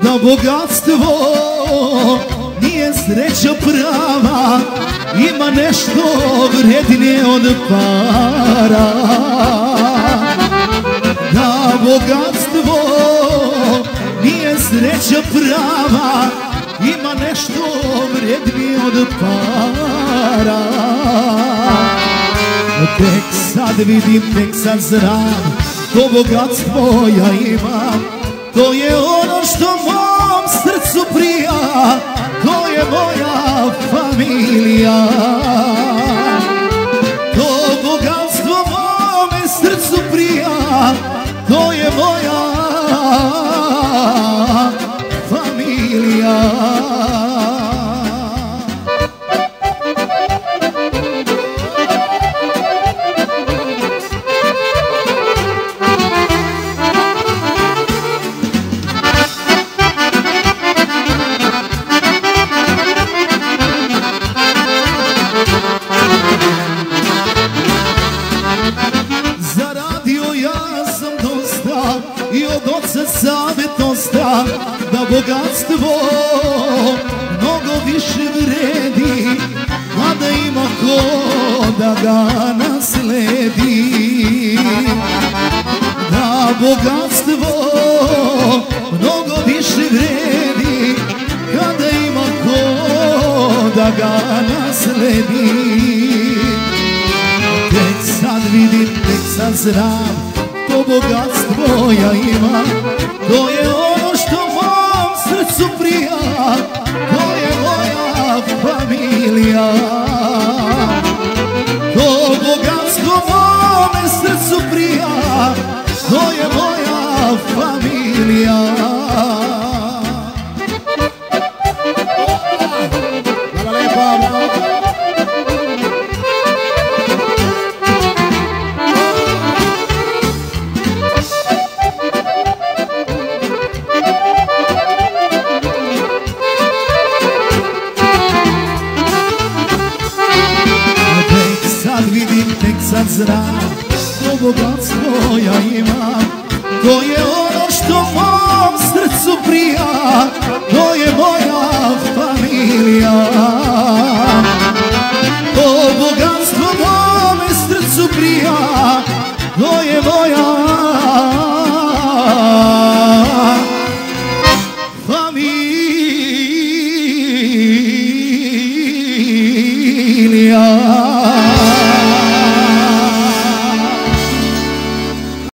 Da bogatstvo nije sreća prava, ima nešto vrednije od para. Da bogatstvo nije sreća prava, ima nešto vrednije od para. Tek sad vidim, tek sad znam, to bogatstvo ja imam. To je ono što mom srcu prija, to je moja familija. To bogatstvo mome srcu prija, to je moja familija. Da bogatstvo mnogo više vredi, a da ima ko da ga nasledi. Da bogatstvo mnogo više vredi, kada ima ko da ga nasledi. Tek sad vidim, tek sad znam, to bogatstvo ja imam. To je ono što mom srcu prija, to je moja familija. To bogatstvo mome srcu prija, to je moja familija. Hvala lepa. Sad znam, to bogatstvo ja imam. To je ono što mom srcu prija, to je moja familija. To bogatstvo mome srcu prija, to je moja familija.